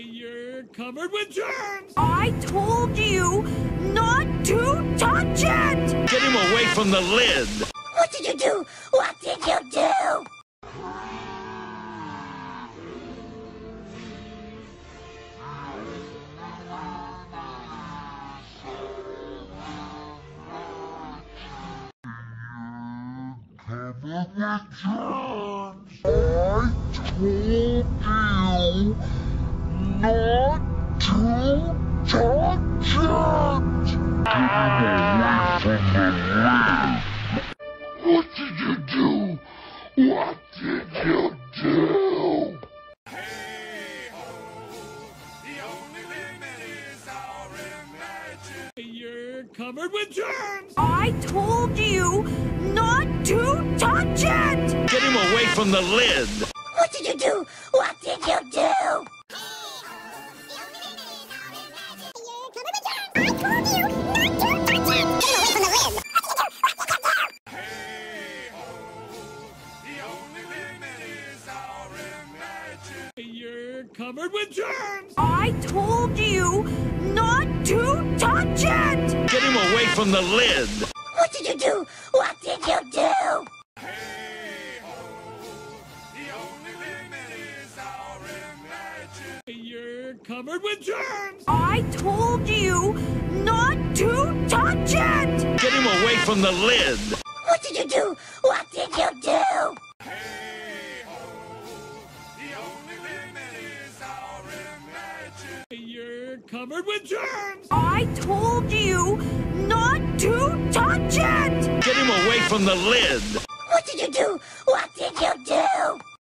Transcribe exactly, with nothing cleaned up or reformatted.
You're covered with germs! I told you not to touch it! Get him away from the lid! What did you do? What did you do? Covered with germs! I told you not to touch it! What did you do? What did you do? Hey-ho, the only limit is our imagination. You're covered with germs! I told you not to touch it! Get him away from the lid! What did you do? What did you do? You're covered with germs! I told you not to touch it! Get him away from the lid! What did you do? What did you do? Hey-ho, the only limit is our imagination. You're covered with germs! I told you not to touch it! Get him away from the lid! What did you do? What did you do? Hey-ho, the only limit is our imagination. You're covered with germs! I told you not to touch it! Get him away from the lid! What did you do? What did you do?